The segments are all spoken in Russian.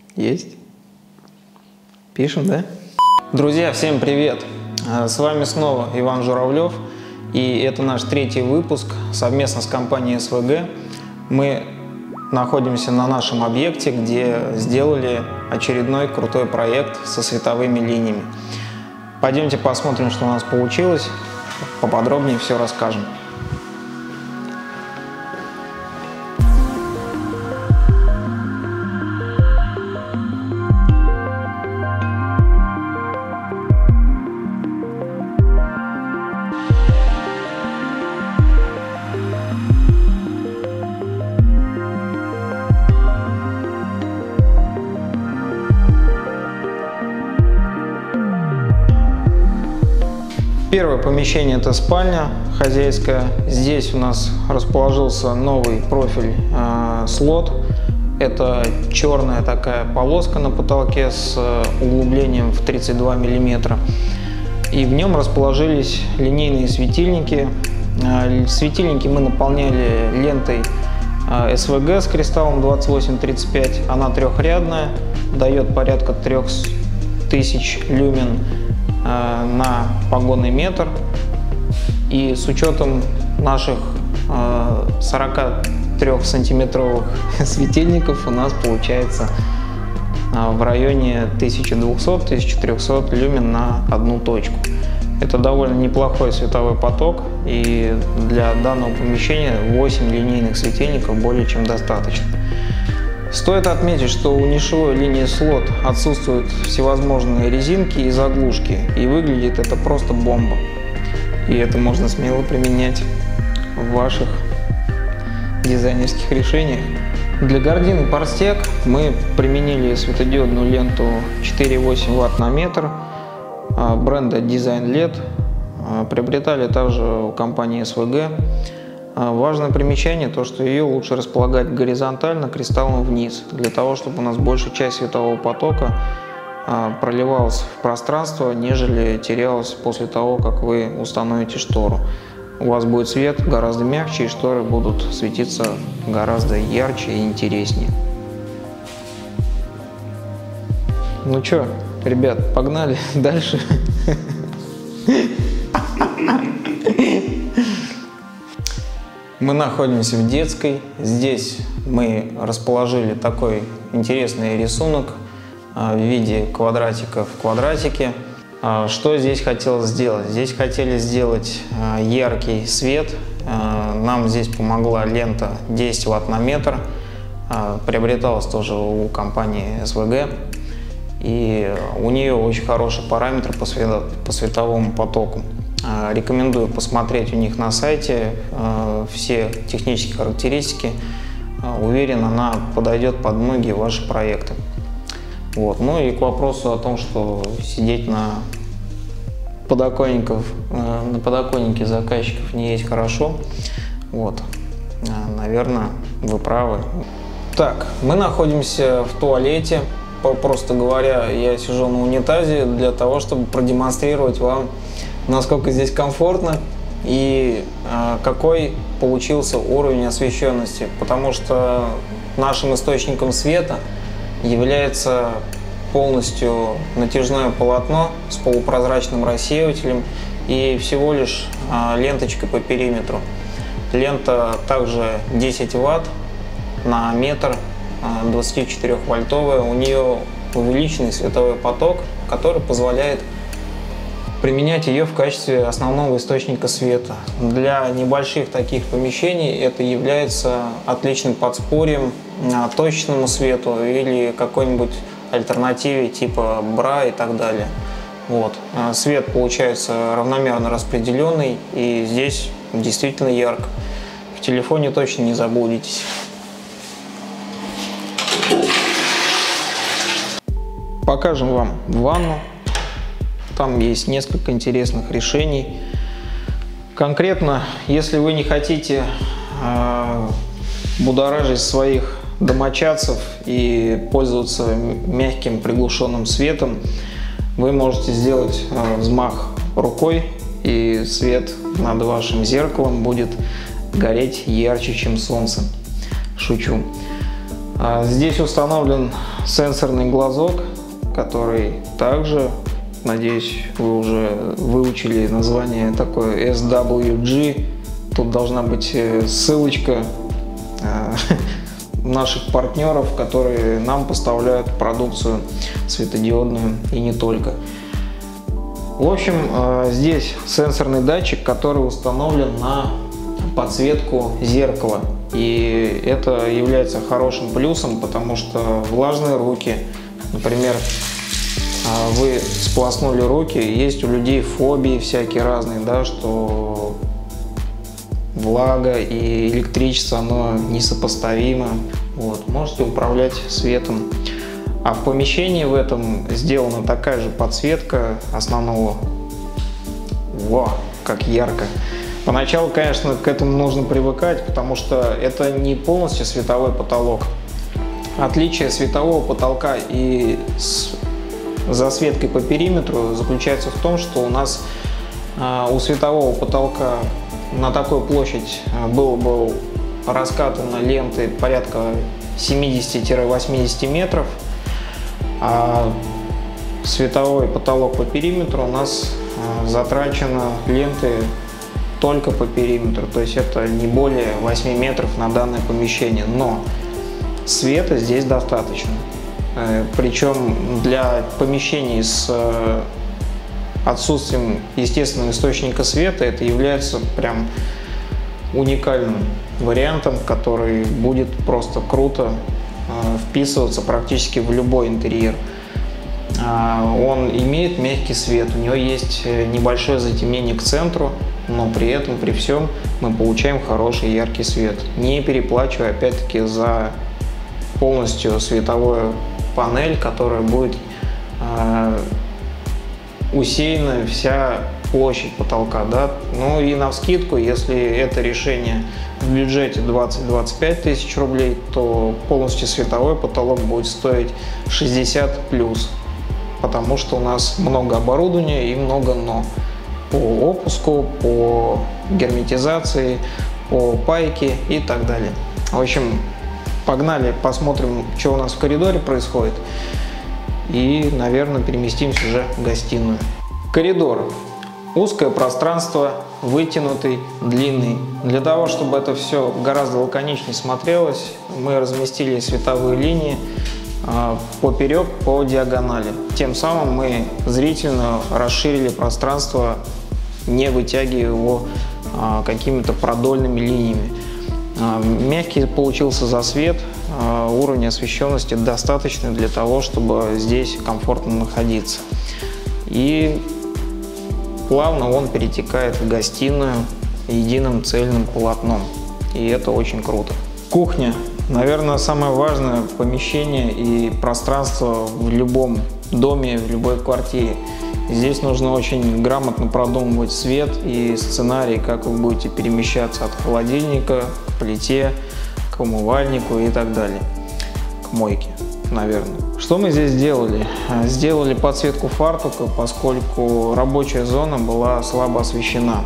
Есть? Пишем, да? Друзья, всем привет! С вами снова Иван Журавлев. И это наш третий выпуск совместно с компанией СВГ. Мы находимся на нашем объекте, где сделали очередной крутой проект со световыми линиями. Пойдемте посмотрим, что у нас получилось. Поподробнее все расскажем. Первое помещение — это спальня хозяйская. Здесь у нас расположился новый профиль слот. Это черная такая полоска на потолке с углублением в 32 мм. И в нем расположились линейные светильники. Светильники мы наполняли лентой СВГ с кристаллом 2835. Она трехрядная, дает порядка 3000 люмен на погонный метр, и с учетом наших 43-сантиметровых светильников у нас получается в районе 1200-1300 люмен на одну точку. Это довольно неплохой световой поток, и для данного помещения 8 линейных светильников более чем достаточно. Стоит отметить, что у нишевой линии слот отсутствуют всевозможные резинки и заглушки, и выглядит это просто бомба. И это можно смело применять в ваших дизайнерских решениях. Для гардины Парстек мы применили светодиодную ленту 4,8 Вт на метр бренда Design LED. Приобретали также у компании СВГ. Важное примечание то, что ее лучше располагать горизонтально, кристаллом вниз, для того, чтобы у нас большая часть светового потока проливалась в пространство, нежели терялась после того, как вы установите штору. У вас будет свет гораздо мягче, и шторы будут светиться гораздо ярче и интереснее. Ну что, ребят, погнали дальше. Мы находимся в детской. Здесь мы расположили такой интересный рисунок в виде квадратика в квадратике. Что здесь хотелось сделать? Здесь хотели сделать яркий свет. Нам здесь помогла лента 10 Вт на метр. Приобреталась тоже у компании СВГ. И у нее очень хороший параметр по световому потоку. Рекомендую посмотреть у них на сайте все технические характеристики. Уверен, она подойдет под многие ваши проекты. Вот. Ну и к вопросу о том, что сидеть на подоконнике заказчиков не есть хорошо. Вот. Наверное, вы правы. Так, мы находимся в туалете. Просто говоря, я сижу на унитазе для того, чтобы продемонстрировать вам, насколько здесь комфортно и какой получился уровень освещенности, потому что нашим источником света является полностью натяжное полотно с полупрозрачным рассеивателем и всего лишь ленточкой по периметру. Лента также 10 Вт на метр, 24-вольтовая. У нее увеличенный световой поток, который позволяет применять ее в качестве основного источника света. Для небольших таких помещений это является отличным подспорьем точечному свету или какой-нибудь альтернативе типа бра и так далее. Вот. Свет получается равномерно распределенный, и здесь действительно ярко. В телефоне точно не заблудитесь. Покажем вам ванну. Там есть несколько интересных решений. Конкретно, если вы не хотите будоражить своих домочадцев и пользоваться мягким приглушенным светом, вы можете сделать взмах рукой, и свет над вашим зеркалом будет гореть ярче, чем солнце. Шучу. Здесь установлен сенсорный глазок, который также, надеюсь, вы уже выучили название такое SWG. Тут должна быть ссылочка наших партнеров, которые нам поставляют продукцию светодиодную и не только. В общем, здесь сенсорный датчик, который установлен на подсветку зеркала. И это является хорошим плюсом, потому что влажные руки, например, вы сполоснули руки, есть у людей фобии всякие разные, да, что влага и электричество, оно несопоставимо. Вот, можете управлять светом. А в помещении в этом сделана такая же подсветка основного. Во, как ярко! Поначалу, конечно, к этому нужно привыкать, потому что это не полностью световой потолок. Отличие светового потолка и засветкой по периметру заключается в том, что у нас у светового потолка на такую площадь было бы раскатано ленты порядка 70-80 метров, а световой потолок по периметру у нас затрачено ленты только по периметру, то есть это не более 8 метров на данное помещение, но света здесь достаточно. Причем для помещений с отсутствием естественного источника света это является прям уникальным вариантом, который будет просто круто вписываться практически в любой интерьер. Он имеет мягкий свет, у него есть небольшое затемнение к центру, но при этом, при всем, мы получаем хороший яркий свет, не переплачивая опять-таки за полностью световую панель, которая будет усеяна вся площадь потолка, да? Ну и навскидку, если это решение в бюджете 20-25 тысяч рублей, то полностью световой потолок будет стоить 60 плюс, потому что у нас много оборудования и много «но» по опуску, по герметизации, по пайке и так далее. В общем, погнали, посмотрим, что у нас в коридоре происходит. И, наверное, переместимся уже в гостиную. Коридор. Узкое пространство, вытянутый, длинный. Для того, чтобы это все гораздо лаконичнее смотрелось, мы разместили световые линии поперек, по диагонали. Тем самым мы зрительно расширили пространство, не вытягивая его какими-то продольными линиями. Мягкий получился засвет, уровень освещенности достаточный для того, чтобы здесь комфортно находиться. И плавно он перетекает в гостиную единым цельным полотном. И это очень круто. Кухня. Наверное, самое важное помещение и пространство в любом доме, в любой квартире. Здесь нужно очень грамотно продумывать свет и сценарий, как вы будете перемещаться от холодильника к плите, к умывальнику и так далее, к мойке, наверное. Что мы здесь сделали? Сделали подсветку фартука, поскольку рабочая зона была слабо освещена.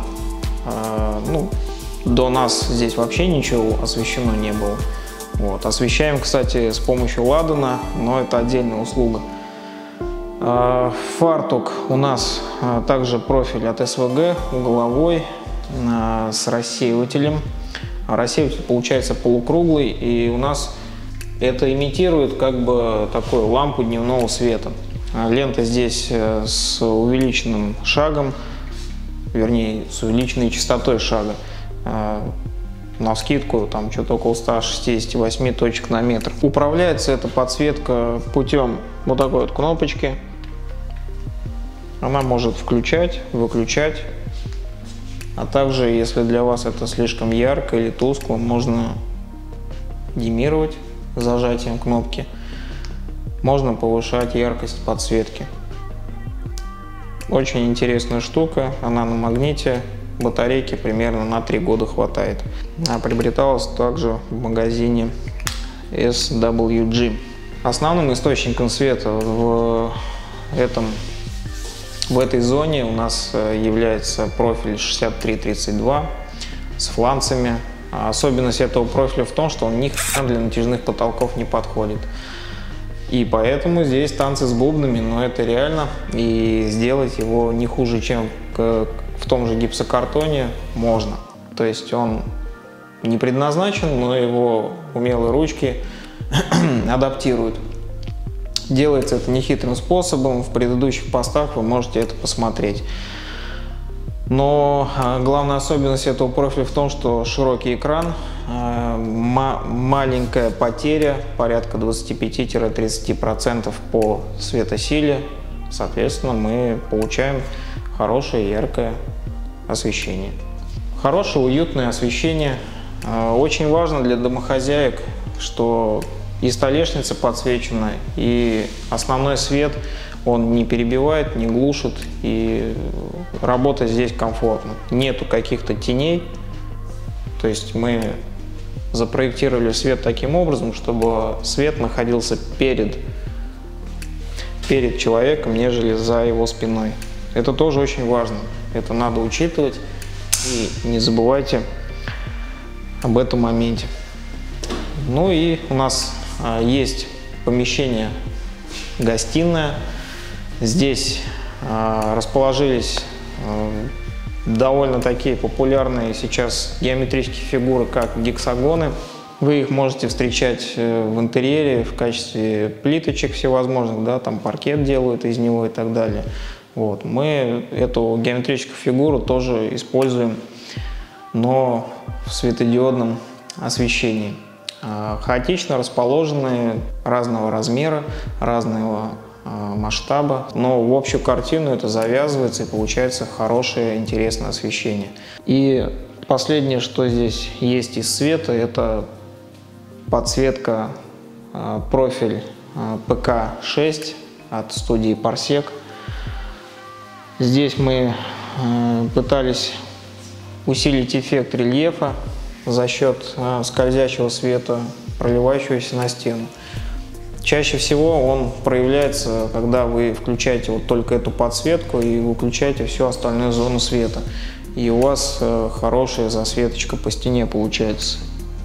До нас здесь вообще ничего освещено не было. Вот. Освещаем, кстати, с помощью ладана, но это отдельная услуга. Фартук у нас также профиль от СВГ, угловой, с рассеивателем. Рассеиватель получается полукруглый, и у нас это имитирует как бы такую лампу дневного света. Лента здесь с увеличенным шагом, вернее, с увеличенной частотой шага. Навскидку там что-то около 168 точек на метр. Управляется эта подсветка путем вот такой вот кнопочки. Она может включать, выключать. А также, если для вас это слишком ярко или тускло, можно диммировать зажатием кнопки. Можно повышать яркость подсветки. Очень интересная штука, она на магните. Батарейки примерно на 3 года хватает. Приобреталась также в магазине SWG. Основным источником света в этой зоне у нас является профиль 6332 с фланцами особенность этого профиля в том, что он ни хрена для натяжных потолков не подходит. И поэтому здесь танцы с бубнами, но это реально. И сделать его не хуже, чем в том же гипсокартоне можно. То есть он не предназначен, но его умелые ручки адаптируют. Делается это нехитрым способом. В предыдущих постах вы можете это посмотреть. Но главная особенность этого профиля в том, что широкий экран, маленькая потеря, порядка 25-30% по светосиле. Соответственно, мы получаем хорошее яркое освещение. Хорошее уютное освещение. Очень важно для домохозяек, что и столешница подсвечена, и основной свет он не перебивает, не глушит, и работать здесь комфортно. Нету каких-то теней, то есть мы запроектировали свет таким образом, чтобы свет находился перед человеком, нежели за его спиной. Это тоже очень важно, это надо учитывать, и не забывайте об этом моменте. Ну и у нас есть помещение гостиная. Здесь расположились довольно такие популярные сейчас геометрические фигуры, как гексагоны. Вы их можете встречать в интерьере в качестве плиточек всевозможных, да, там паркет делают из него и так далее. Вот. Мы эту геометрическую фигуру тоже используем, но в светодиодном освещении. Хаотично расположенные, разного размера, разного масштаба, но в общую картину это завязывается и получается хорошее, интересное освещение. И последнее, что здесь есть из света, это подсветка профиль PK6 от студии Parsec. Здесь мы пытались усилить эффект рельефа за счет скользящего света, проливающегося на стену. Чаще всего он проявляется, когда вы включаете вот только эту подсветку и выключаете всю остальную зону света. И у вас хорошая засветочка по стене получается.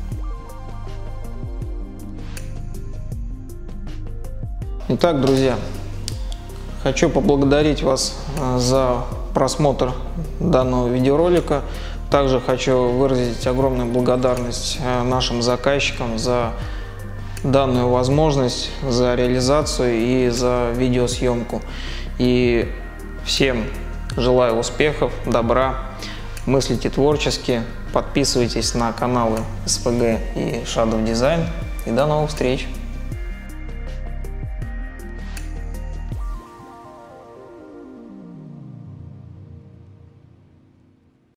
Итак, друзья, хочу поблагодарить вас за просмотр данного видеоролика. Также хочу выразить огромную благодарность нашим заказчикам за данную возможность, за реализацию и за видеосъемку. И всем желаю успехов, добра, мыслите творчески, подписывайтесь на каналы SPG и Shadow Design. И до новых встреч!